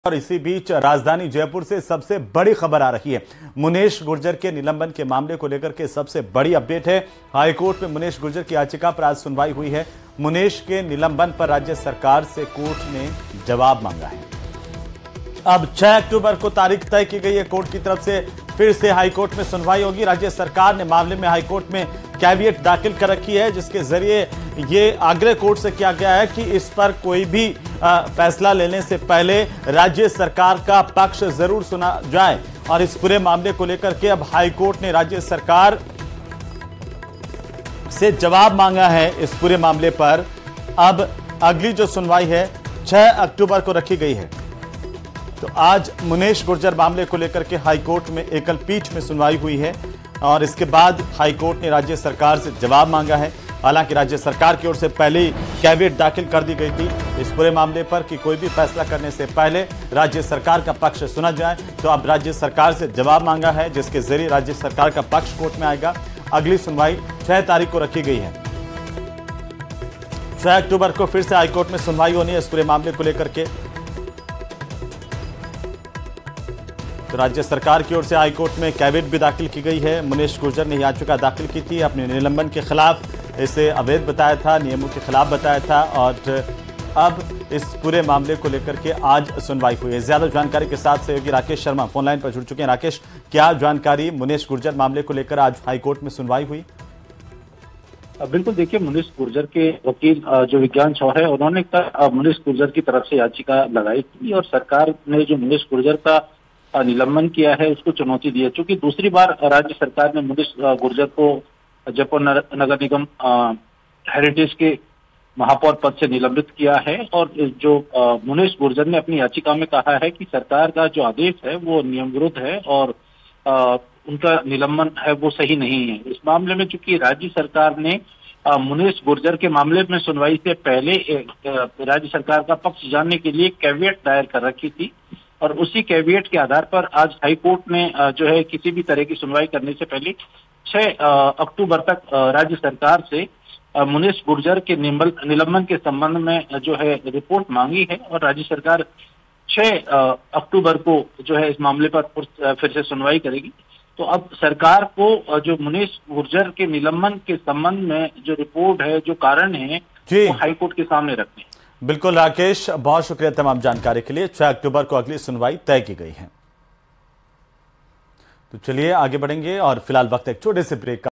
और इसी बीच राजधानी जयपुर से सबसे बड़ी खबर आ रही है। मुनेश गुर्जर के निलंबन के मामले को लेकर के सबसे बड़ी अपडेट है। हाईकोर्ट में मुनेश गुर्जर की याचिका पर आज सुनवाई हुई है। मुनेश के निलंबन पर राज्य सरकार से कोर्ट ने जवाब मांगा है। अब 6 अक्टूबर को तारीख तय की गई है। कोर्ट की तरफ से फिर से हाईकोर्ट में सुनवाई होगी। राज्य सरकार ने मामले में हाईकोर्ट में कैविएट दाखिल कर रखी है, जिसके जरिए ये आग्रह कोर्ट से किया गया है कि इस पर कोई भी फैसला लेने से पहले राज्य सरकार का पक्ष जरूर सुना जाए। और इस पूरे मामले को लेकर के अब हाईकोर्ट ने राज्य सरकार से जवाब मांगा है। इस पूरे मामले पर अब अगली जो सुनवाई है 6 अक्टूबर को रखी गई है। तो आज मुनेश गुर्जर मामले को लेकर के हाईकोर्ट में एकल पीठ में सुनवाई हुई है और इसके बाद हाईकोर्ट ने राज्य सरकार से जवाब मांगा है। हालांकि राज्य सरकार की ओर से पहले ही कैविएट दाखिल कर दी गई थी इस पूरे मामले पर कि कोई भी फैसला करने से पहले राज्य सरकार का पक्ष सुना जाए। तो अब राज्य सरकार से जवाब मांगा है, जिसके जरिए राज्य सरकार का पक्ष कोर्ट में आएगा। अगली सुनवाई 6 तारीख को रखी गई है। 6 अक्टूबर को फिर से हाईकोर्ट में सुनवाई होनी है इस पूरे मामले को लेकर के। तो राज्य सरकार की ओर से हाईकोर्ट में कैविएट भी दाखिल की गई है। मुनेश गुर्जर ने याचिका दाखिल की थी अपने निलंबन के खिलाफ। इसे अवैध बताया था, नियमों के खिलाफ बताया था और अब इस पूरे मामले को लेकर के आज सुनवाई हुई है। ज्यादा जानकारी के साथ सहयोगी राकेश शर्मा फोन लाइन पर जुड़ चुके हैं। राकेश, क्या जानकारी मुनेश गुर्जर मामले को लेकर आज हाईकोर्ट में सुनवाई हुई? बिल्कुल, देखिए, मुनेश गुर्जर के वकील जो विज्ञान चौर है, उन्होंने मुनेश गुर्जर की तरफ से याचिका लगाई थी और सरकार ने जो मुनेश गुर्जर का निलंबन किया है उसको चुनौती दी है। चूंकि दूसरी बार राज्य सरकार ने मुनेश गुर्जर को जयपुर नगर निगम हेरिटेज के महापौर पद से निलंबित किया है और जो मुनेश गुर्जर ने अपनी याचिका में कहा है कि सरकार का जो आदेश है वो नियम विरुद्ध है और उनका निलंबन है वो सही नहीं है। इस मामले में चूंकि राज्य सरकार ने मुनेश गुर्जर के मामले में सुनवाई से पहले राज्य सरकार का पक्ष जानने के लिए कैविएट दायर कर रखी थी और उसी कैविएट के आधार पर आज हाईकोर्ट ने जो है किसी भी तरह की सुनवाई करने से पहले 6 अक्टूबर तक राज्य सरकार से मुनेश गुर्जर के निलंबन के संबंध में जो है रिपोर्ट मांगी है और राज्य सरकार 6 अक्टूबर को जो है इस मामले पर फिर से सुनवाई करेगी। तो अब सरकार को जो मुनेश गुर्जर के निलंबन के संबंध में जो रिपोर्ट है, जो कारण है, वो हाईकोर्ट के सामने रखने। बिल्कुल राकेश, बहुत शुक्रिया तमाम जानकारी के लिए। 6 अक्टूबर को अगली सुनवाई तय की गई है। तो चलिए आगे बढ़ेंगे और फिलहाल वक्त एक छोटे से ब्रेक का।